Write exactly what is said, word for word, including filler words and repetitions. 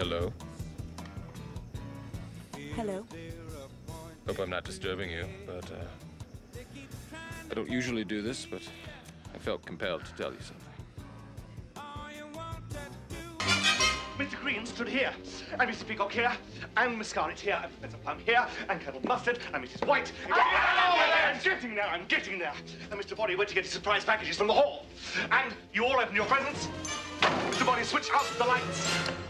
Hello. Hello. Hope I'm not disturbing you, but uh, I don't usually do this, but I felt compelled to tell you something. Mister Green stood here, and Mister Peacock here, and Miss Scarlet here, and Professor Plum here, and Colonel Mustard, and Missus White. I'm getting there, I'm getting there. And Mister Body went to get his surprise packages from the hall. And you all opened your presents. Mister Body switched out the lights.